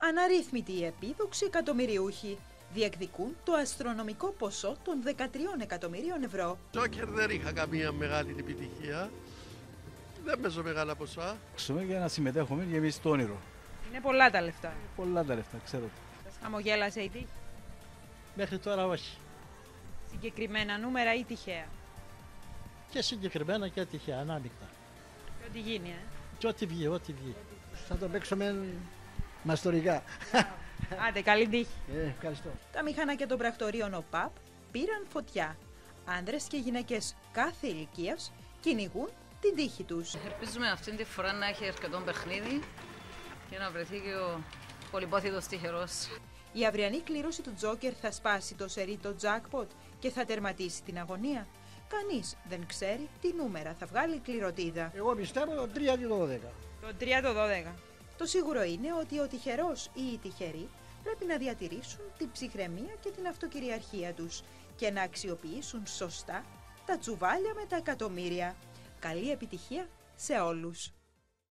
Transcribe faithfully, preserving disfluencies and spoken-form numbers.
Αναρρύθμιτοι οι επίδοξοι εκατομμυριούχοι διεκδικούν το αστρονομικό ποσό των δεκατριών εκατομμυρίων ευρώ. Τζόκερ δεν είχα καμία μεγάλη επιτυχία. Δεν παίζω μεγάλα ποσά. Ξούμε για να συμμετέχουμε και εμείς στο όνειρο. Είναι πολλά τα λεφτά. Πολλά τα λεφτά, ξέρω. Σας χαμογέλασε η τύχη? Μέχρι τώρα όχι. Συγκεκριμένα νούμερα ή τυχαία? Και συγκεκριμένα και τυχαία, ανάμεικτα. Και ό,τι γίνει, ε. Και ό,τι βγει, ό,τι βγει. Θα το παίξουμε μαστορικά. Άντε, καλή τύχη. Ε, ευχαριστώ. Τα μηχανάκια των πρακτορείων ΟΠΑΠ πήραν φωτιά. Άνδρες και γυναίκες κάθε ηλικίας κυνηγούν την τύχη τους. Ελπίζουμε αυτή τη φορά να έχει αρκετό παιχνίδι και να βρεθεί και ο πολυπόθητος τυχερός. Η αυριανή κλήρωση του Τζόκερ θα σπάσει το σερί το jackpot και θα τερματίσει την αγωνία. Κανείς δεν ξέρει τι νούμερα θα βγάλει η κληρωτίδα. Εγώ πιστεύω το τρία το δώδεκα. Το τρία το δώδεκα. Το σίγουρο είναι ότι ο τυχερός ή η τυχερή πρέπει να διατηρήσουν την ψυχραιμία και την αυτοκυριαρχία τους και να αξιοποιήσουν σωστά τα τσουβάλια με τα εκατομμύρια. Καλή επιτυχία σε όλους!